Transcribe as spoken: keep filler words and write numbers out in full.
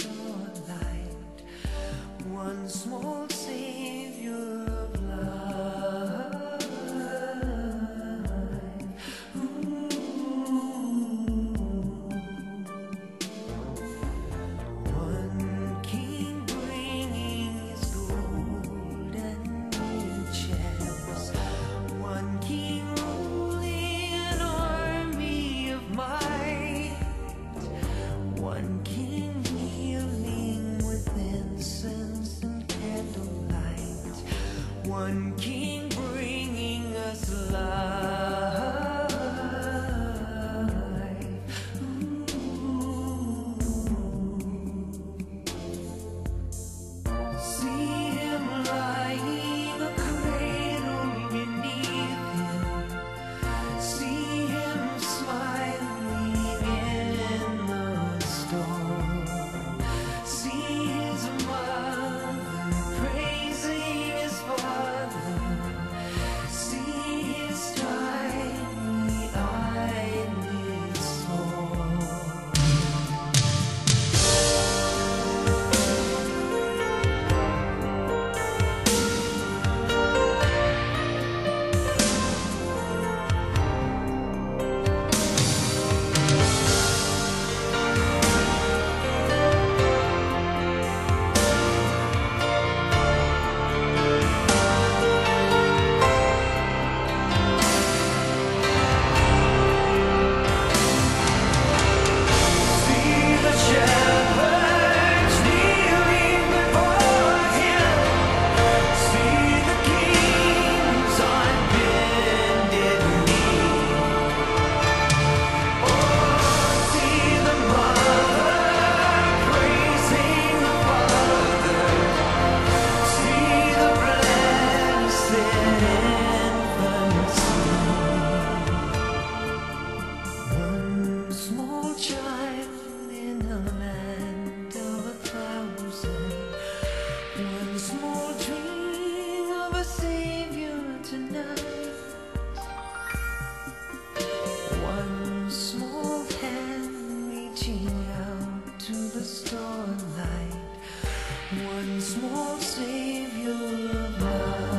starlight, one small savior of life. Ooh. One king bringing his gold and riches, one king ruling an army of might, one king kneeling with incense and candlelight, one king bringing us life. Ooh. See him lying, a cradle beneath him. See him smiling in the storm. See his mother praising his father. See his tiny eyelids fall. See the shepherds kneeling before him. See the kings on bended knee. Oh, see the mother praising the father. See the blessed infancy. One small child in a land of a thousand. One small dream of a savior tonight. One small hand reaching out to the starlight. One small savior of life.